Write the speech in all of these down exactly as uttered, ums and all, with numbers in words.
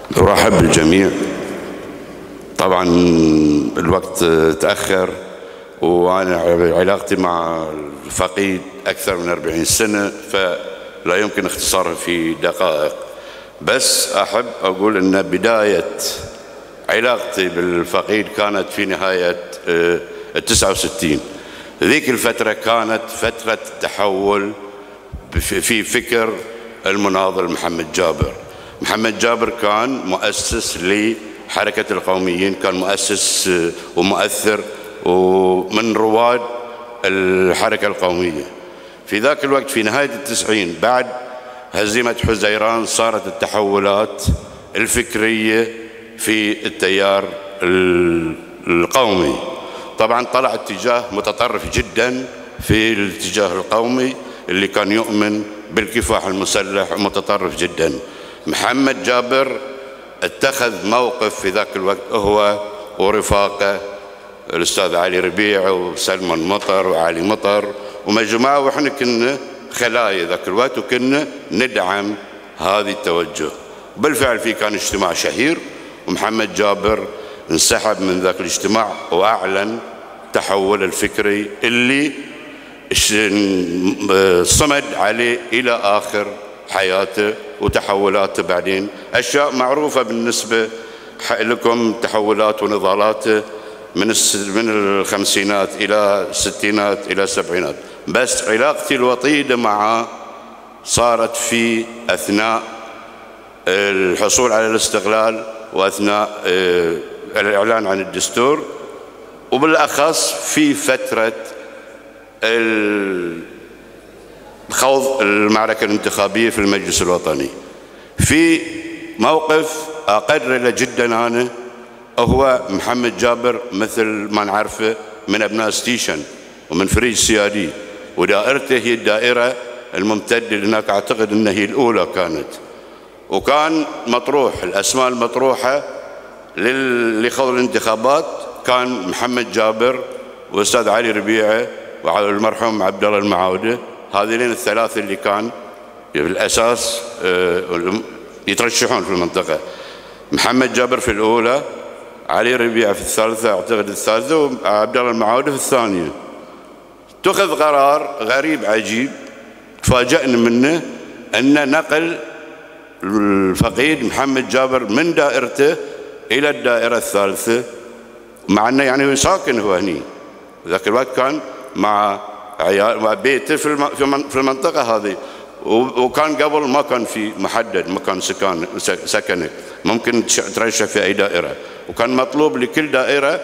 أرحب بالجميع. طبعا الوقت تأخر وأنا علاقتي مع الفقيد أكثر من أربعين سنة، فلا يمكن اختصارها في دقائق، بس أحب أقول أن بداية علاقتي بالفقيد كانت في نهاية التسعة وستين. ذيك الفترة كانت فترة تحول في فكر المناضل محمد جابر. محمد جابر كان مؤسس لحركة القوميين، كان مؤسس ومؤثر ومن رواد الحركة القومية. في ذاك الوقت في نهاية التسعين بعد هزيمة حزيران صارت التحولات الفكرية في التيار القومي. طبعا طلع اتجاه متطرف جدا في الاتجاه القومي اللي كان يؤمن بالكفاح المسلح ومتطرف جدا. محمد جابر اتخذ موقف في ذاك الوقت هو ورفاقه الأستاذ علي ربيع وسلمان مطر وعلي مطر ومجموعة، وإحنا كنا خلايا ذاك الوقت وكنا ندعم هذه التوجه. بالفعل في كان اجتماع شهير ومحمد جابر انسحب من ذاك الاجتماع وأعلن التحول الفكري اللي صمد عليه إلى آخر حياته وتحولاته. بعدين أشياء معروفة بالنسبة لكم، تحولات ونضالاته من من الخمسينات إلى الستينات إلى السبعينات. بس علاقتي الوطيدة معه صارت في أثناء الحصول على الاستقلال وأثناء الإعلان عن الدستور، وبالأخص في فترة خوض المعركة الانتخابية في المجلس الوطني. في موقف أقرر جدا أنا، هو محمد جابر مثل ما نعرفه من أبناء ستيشن ومن فريج سيادي، ودائرته هي الدائرة الممتدة اللي هناك، أعتقد أنها هي الأولى كانت، وكان مطروح الأسماء المطروحة لخوض الانتخابات كان محمد جابر والأستاذ علي ربيعة والمرحوم عبد الله المعاودة. هذين الثلاثة اللي كان بالأساس يترشحون في المنطقة. محمد جابر في الأولى، علي ربيعة في الثالثة أعتقد الثالثة، وعبد الله المعاودة في الثانية. اتخذ قرار غريب عجيب تفاجأنا منه، أن نقل الفقيد محمد جابر من دائرته إلى الدائرة الثالثة، مع أنه يعني ساكن هو هني. ذاك الوقت كان مع عيال مع بيته في في المنطقة هذه، وكان قبل ما كان في محدد مكان سكان سكنه، ممكن ترشح في أي دائرة، وكان مطلوب لكل دائرة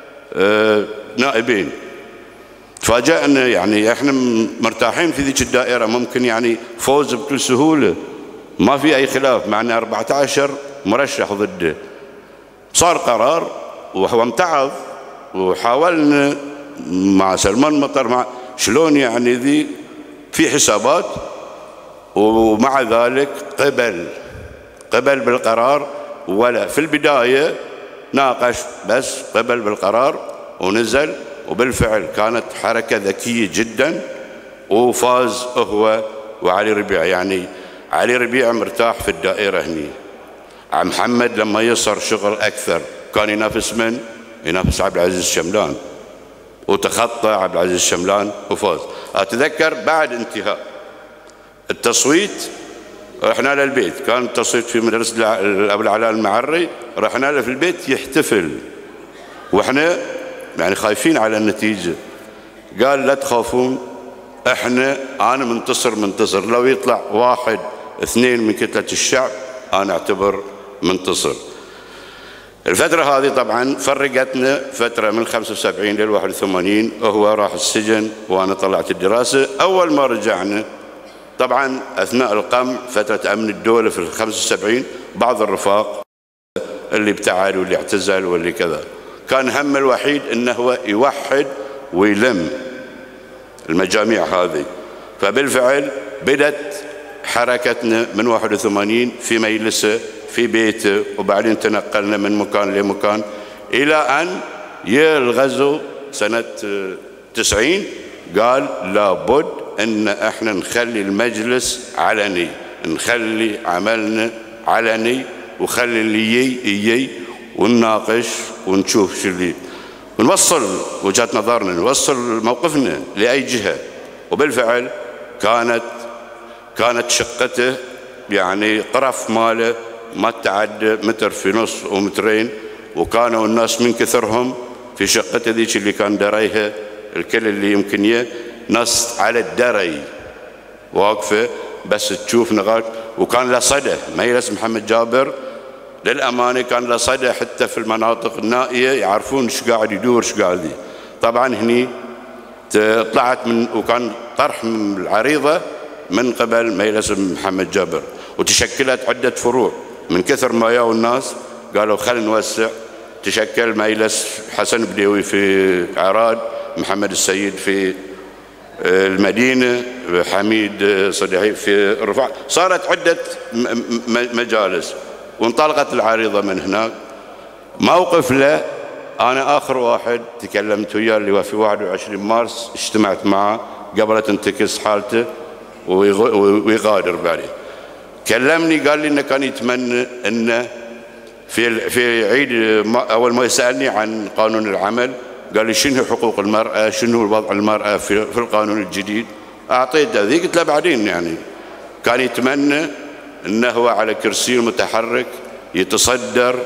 نائبين. تفاجأنا يعني احنا مرتاحين في ذيك الدائرة، ممكن يعني فوز بكل سهولة، ما في أي خلاف، مع أن أربعة عشر مرشح ضده. صار قرار وهو امتعض، وحاولنا مع سلمان مطر مع شلون يعني ذي في حسابات، ومع ذلك قبل قبل بالقرار. ولا في البداية ناقش، بس قبل بالقرار ونزل، وبالفعل كانت حركة ذكية جدا وفاز هو وعلي ربيع. يعني علي ربيع مرتاح في الدائرة هني، محمد لما يصر شغل أكثر كان ينافس من؟ ينافس عبد العزيز الشملان، وتخطى عبد العزيز الشملان وفاز. أتذكر بعد انتهاء التصويت رحنا له البيت، كان التصويت في مدرسة أبو العلاء المعري، رحنا له في البيت يحتفل، وإحنا يعني خايفين على النتيجة. قال لا تخافون، إحنا أنا منتصر منتصر، لو يطلع واحد اثنين من كتلة الشعب أنا أعتبر منتصر. الفترة هذه طبعا فرقتنا فترة من خمسة وسبعين لل واحد وثمانين، وهو راح السجن وأنا طلعت الدراسة. أول ما رجعنا طبعا أثناء القمع فترة أمن الدولة في خمسة وسبعين، بعض الرفاق اللي ابتعد واللي اعتزل واللي كذا، كان هم الوحيد أنه هو يوحد ويلم المجاميع هذه. فبالفعل بدت حركتنا من واحد وثمانين في مجلسه في بيته، وبعدين تنقلنا من مكان لمكان إلى أن يا الغزو سنة تسعين قال لابد أن احنا نخلي المجلس علني، نخلي عملنا علني وخلي اللي يجي يجي ونناقش ونشوف شو اللي ونوصل وجهة نظرنا، نوصل موقفنا لأي جهة. وبالفعل كانت كانت شقته يعني قرف ماله ما تعدى متر في نص ومترين، وكانوا الناس من كثرهم في شقته ذيك اللي كان دريها الكل اللي يمكن يه ناس على الدري واقفه بس تشوف نغاش. وكان له صدى مجلس محمد جابر للامانه، كان له صدى حتى في المناطق النائيه يعرفون ايش قاعد يدور ايش قاعد. طبعا هني طلعت من وكان طرح من العريضه من قبل مجلس محمد جابر، وتشكلت عده فروع من كثر ما جاوا الناس قالوا خلينا نوسع. تشكل مجلس حسن بديوي في عراد، محمد السيد في المدينة، حميد صديحي في الرفاع، صارت عدة مجالس وانطلقت العريضة من هناك. موقف له أنا آخر واحد تكلمت وياه اللي هو في واحد وعشرين مارس، اجتمعت معه قبل تنتكس حالته ويغادر بعدين. كلمني قال لي إنه كان يتمنى إنه في في عيد أول ما يسألني عن قانون العمل قال لي شنو حقوق المرأة، شنو وضع المرأة في, في القانون الجديد. أعطيته ذي قلت له بعدين يعني كان يتمنى أنه هو على كرسي متحرك يتصدر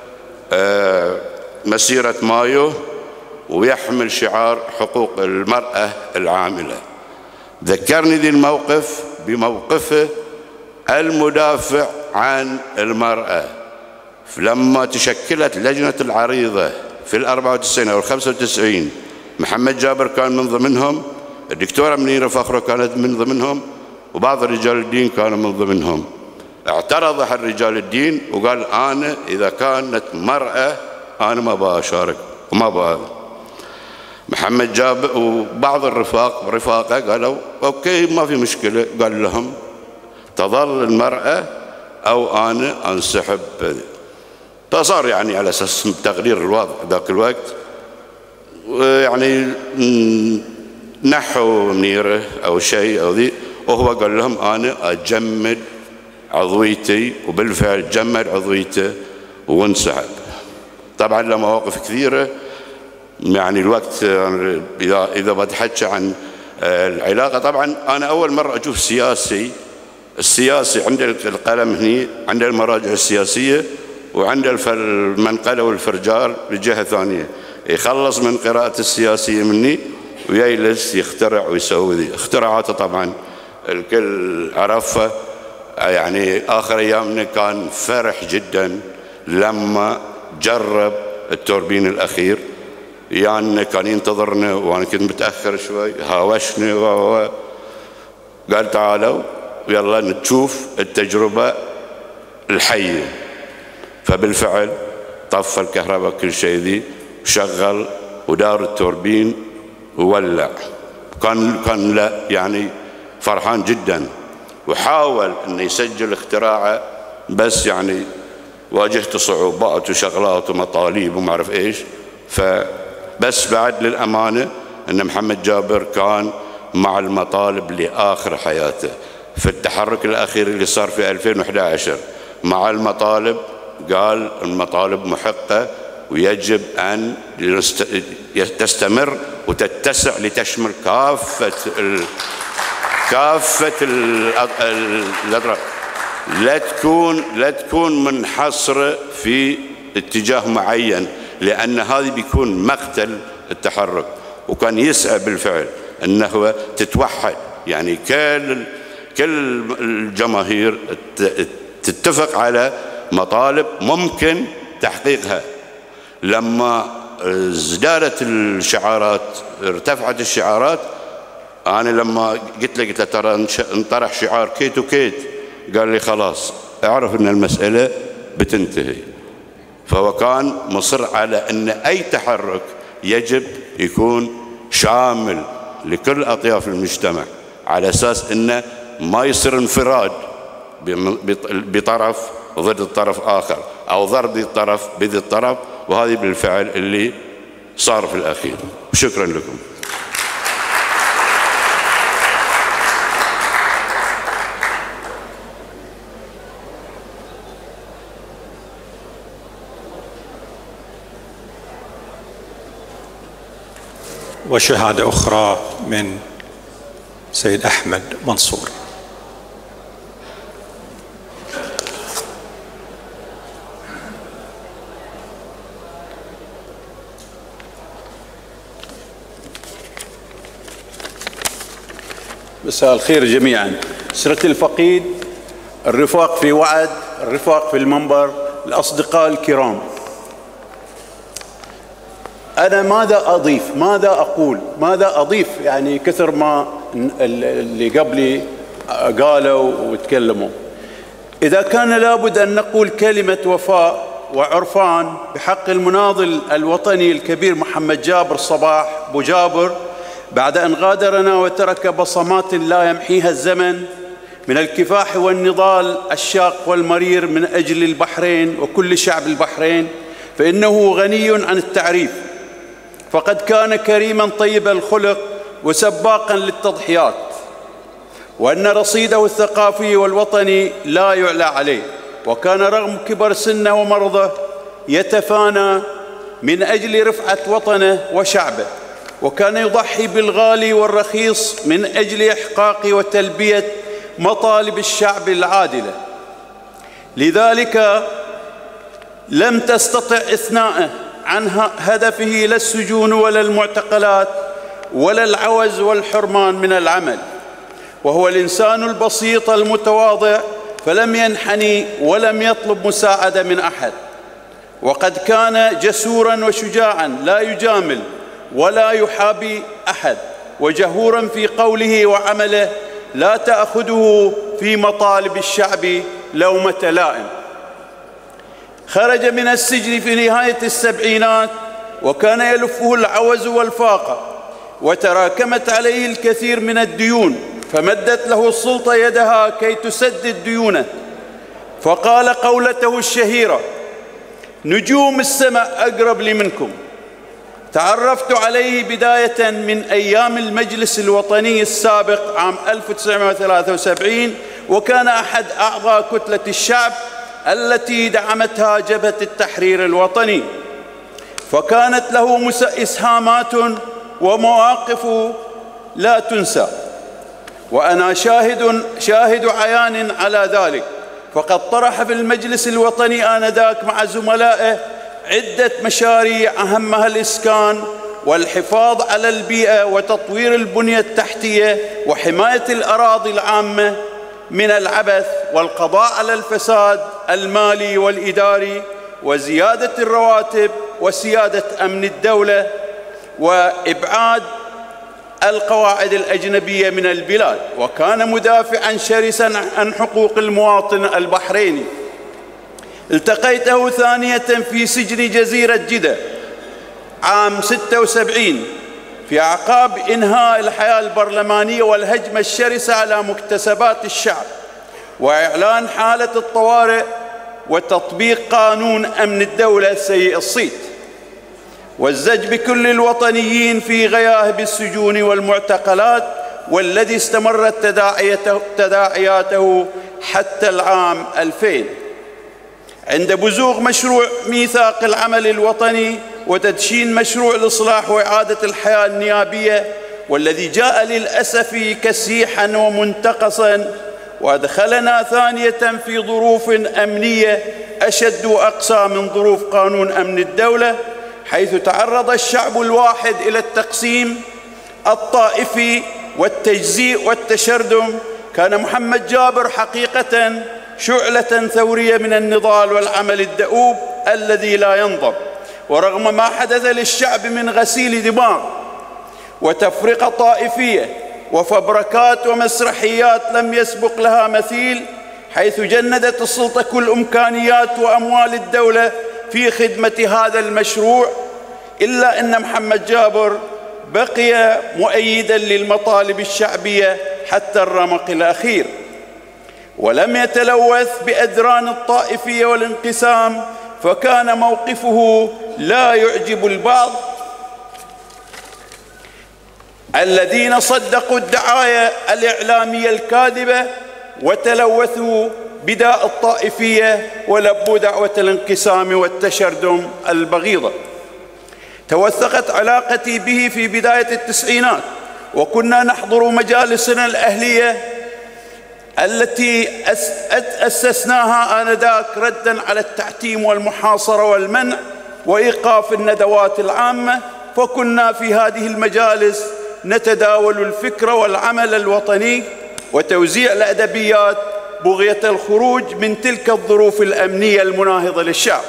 آه مسيرة مايو ويحمل شعار حقوق المرأة العاملة. ذكرني ذي الموقف بموقفه المدافع عن المرأة لما تشكلت لجنة العريضة في الأربعة وتسعين أو الخمسة وتسعين. محمد جابر كان من ضمنهم، الدكتورة منيرة فخرة كانت من ضمنهم، وبعض رجال الدين كانوا من ضمنهم. اعترض أحد رجال الدين وقال أنا إذا كانت مرأة أنا ما بقى أشارك وما بقى. محمد جابر وبعض الرفاق رفاقه قالوا أوكي ما في مشكلة، قال لهم تظل المرأة أو أنا أنسحب. فصار يعني على أساس تغيير الوضع ذاك الوقت، يعني نحوا منيرة أو شيء أو ذي، وهو قال لهم أنا أجمد عضويتي، وبالفعل جمد عضويته وانسحب. طبعا له مواقف كثيرة، يعني الوقت إذا إذا بتحكي عن العلاقة. طبعا أنا أول مرة أشوف سياسي السياسي عند القلم هني، عند المراجع السياسية وعند المنقلة والفرجال بجهة ثانية، يخلص من قراءة السياسية مني ويجلس يخترع ويسوي ذي اختراعاته. طبعا الكل عرفه، يعني آخر أيامنا كان فرح جدا لما جرب التوربين الأخير، يعني كان ينتظرنا وأنا كنت متأخر شوي، هاوشني وهو قال تعالوا يلا نشوف التجربة الحية. فبالفعل طفى الكهرباء كل شيء ذي، شغل ودار التوربين وولع. كان كان لا يعني فرحان جدا، وحاول انه يسجل اختراعه، بس يعني واجهته صعوبات وشغلات ومطالب وما اعرف ايش. فبس بعد للامانه ان محمد جابر كان مع المطالب لاخر حياته. في التحرك الاخير اللي صار في ألفين وأحد عشر مع المطالب قال المطالب محقه ويجب ان تستمر وتتسع لتشمل كافه ال... كافه الاطراف، لا تكون لا تكون منحصره في اتجاه معين، لان هذه بيكون مقتل التحرك. وكان يسعى بالفعل انه تتوحد، يعني كل كل الجماهير تتفق على مطالب ممكن تحقيقها. لما ازدادت الشعارات ارتفعت الشعارات، انا لما قلت له قلت له ترى انطرح شعار كيت وكيت، قال لي خلاص اعرف ان المساله بتنتهي. فهو كان مصر على ان اي تحرك يجب يكون شامل لكل اطياف المجتمع، على اساس انه ما يصير انفراد بطرف ضد الطرف آخر أو ضرب الطرف بذي الطرف. وهذه بالفعل اللي صار في الأخير. شكرا لكم. وشهادة أخرى من سيد أحمد منصور. مساء الخير جميعا. أسرة الفقيد، الرفاق في وعد، الرفاق في المنبر، الأصدقاء الكرام، أنا ماذا أضيف؟ ماذا أقول؟ ماذا أضيف؟ يعني كثر ما اللي قبلي قالوا وتكلموا. إذا كان لابد أن نقول كلمة وفاء وعرفان بحق المناضل الوطني الكبير محمد جابر صباح أبو جابر، بعد أن غادرنا وترك بصمات لا يمحيها الزمن من الكفاح والنضال الشاق والمرير من أجل البحرين وكل شعب البحرين، فإنه غني عن التعريف، فقد كان كريما طيب الخلق وسباقا للتضحيات، وأن رصيده الثقافي والوطني لا يعلى عليه، وكان رغم كبر سنه ومرضه يتفانى من أجل رفعة وطنه وشعبه، وكان يضحي بالغالي والرخيص من أجل إحقاق وتلبية مطالب الشعب العادلة. لذلك لم تستطع إثناءه عن هدفه لا السجون ولا المعتقلات ولا العوز والحرمان من العمل، وهو الإنسان البسيط المتواضع، فلم ينحني ولم يطلب مساعدة من أحد، وقد كان جسوراً وشجاعاً لا يجامل ولا يحابي أحد، وجهوراً في قوله وعمله لا تأخذه في مطالب الشعب لومة لائم. خرج من السجن في نهاية السبعينات وكان يلفه العوز والفاقة، وتراكمت عليه الكثير من الديون، فمدت له السلطة يدها كي تسدد ديونه، فقال قولته الشهيرة: نجوم السماء أقرب لي منكم. تعرفت عليه بداية من أيام المجلس الوطني السابق عام ألف وتسعمائة وثلاثة وسبعين، وكان أحد أعضاء كتلة الشعب التي دعمتها جبهة التحرير الوطني، فكانت له إسهامات ومواقف لا تنسى، وأنا شاهد شاهد عيان على ذلك، فقد طرح في المجلس الوطني آنذاك مع زملائه عدة مشاريع أهمها الإسكان والحفاظ على البيئة وتطوير البنية التحتية وحماية الأراضي العامة من العبث والقضاء على الفساد المالي والإداري وزيادة الرواتب وسيادة أمن الدولة وإبعاد القواعد الأجنبية من البلاد، وكان مدافعاً شرساً عن حقوق المواطن البحريني. التقيته ثانية في سجن جزيرة جدة عام ستة وسبعين في أعقاب إنهاء الحياة البرلمانية والهجمة الشرسة على مكتسبات الشعب وإعلان حالة الطوارئ وتطبيق قانون أمن الدولة سيء الصيت، والزج بكل الوطنيين في غياهب السجون والمعتقلات، والذي استمرت تداعياته, تداعياته حتى العام ألفين عند بزوغ مشروع ميثاق العمل الوطني وتدشين مشروع الإصلاح وإعادة الحياة النيابية، والذي جاء للأسف كسيحاً ومنتقصاً، وأدخلنا ثانية في ظروف أمنية أشد وأقسى من ظروف قانون أمن الدولة، حيث تعرض الشعب الواحد إلى التقسيم الطائفي والتجزيء والتشرذم. كان محمد جابر حقيقة شعلة ثورية من النضال والعمل الدؤوب الذي لا ينضب، ورغم ما حدث للشعب من غسيل دماغ وتفرقة طائفية وفبركات ومسرحيات لم يسبق لها مثيل، حيث جندت السلطة كل إمكانيات وأموال الدولة في خدمة هذا المشروع، إلا أن محمد جابر بقي مؤيداً للمطالب الشعبية حتى الرمق الأخير، ولم يتلوث بأدران الطائفية والانقسام، فكان موقفه لا يعجب البعض الذين صدقوا الدعاية الإعلامية الكاذبة وتلوثوا بداء الطائفية ولبوا دعوة الانقسام والتشرذم البغيضة. توثقت علاقتي به في بداية التسعينات، وكنا نحضر مجالسنا الأهلية التي أسسناها آنذاك رداً على التعتيم والمحاصرة والمنع وإيقاف الندوات العامة، فكنا في هذه المجالس نتداول الفكر والعمل الوطني وتوزيع الأدبيات بغية الخروج من تلك الظروف الأمنية المناهضة للشعب.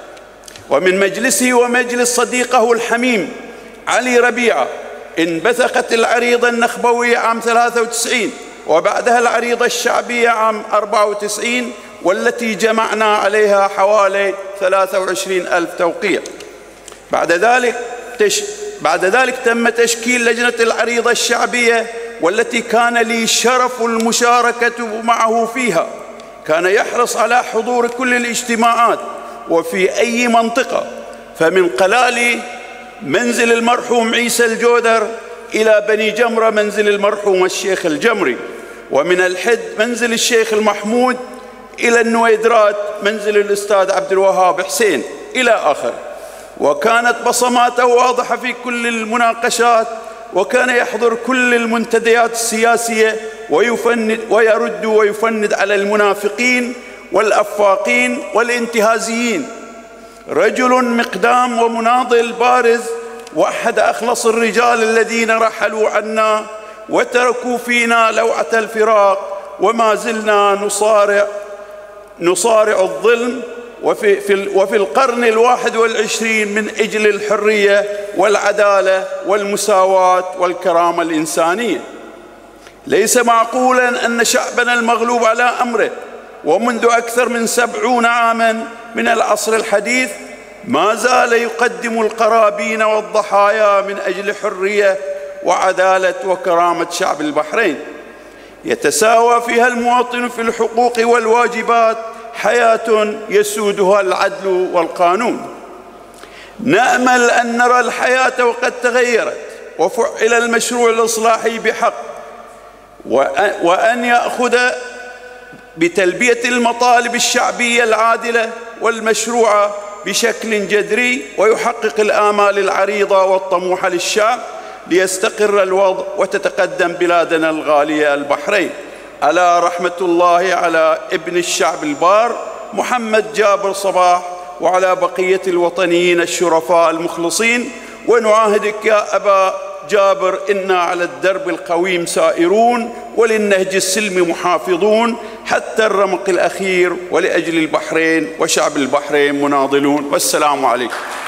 ومن مجلسه ومجلس صديقه الحميم علي ربيعة انبثقت العريضة النخبوية عام ثلاثة وتسعين، وبعدها العريضة الشعبية عام أربعة وتسعين، والتي جمعنا عليها حوالي ثلاثة وعشرين ألف توقيع. بعد ذلك تش... بعد ذلك تم تشكيل لجنة العريضة الشعبية، والتي كان لي شرف المشاركة معه فيها. كان يحرص على حضور كل الاجتماعات وفي أي منطقة، فمن قلالي منزل المرحوم عيسى الجودر إلى بني جمرة منزل المرحوم الشيخ الجمري، ومن الحد منزل الشيخ المحمود إلى النويدرات منزل الأستاذ عبد الوهاب حسين إلى آخره. وكانت بصماته واضحة في كل المناقشات، وكان يحضر كل المنتديات السياسية ويفند ويرد ويفند على المنافقين والأفاقين والانتهازيين. رجل مقدام ومناضل بارز، وأحد أخلص الرجال الذين رحلوا عنا وتركوا فينا لوعة الفراق، وما زلنا نصارع نصارع الظلم وفي, في وفي القرن الواحد والعشرين من أجل الحرية والعدالة والمساواة والكرامة الإنسانية. ليس معقولا أن شعبنا المغلوب على أمره ومنذ أكثر من سبعون عاما من العصر الحديث ما زال يقدم القرابين والضحايا من أجل حرية وعدالة وكرامة شعب البحرين. يتساوى فيها المواطن في الحقوق والواجبات حياة يسودها العدل والقانون. نأمل أن نرى الحياة وقد تغيرت وفعل المشروع الإصلاحي بحق، وأن يأخذ بتلبية المطالب الشعبية العادلة والمشروعة بشكل جذري، ويحقق الآمال العريضة والطموحة للشعب ليستقر الوضع وتتقدم بلادنا الغالية البحرين. ألا رحمة الله على ابن الشعب البار محمد جابر صباح، وعلى بقية الوطنيين الشرفاء المخلصين. ونعاهدك يا أبا جابر إنا على الدرب القويم سائرون، وللنهج السلمي محافظون، حتى الرمق الأخير ولأجل البحرين وشعب البحرين مناضلون. والسلام عليكم.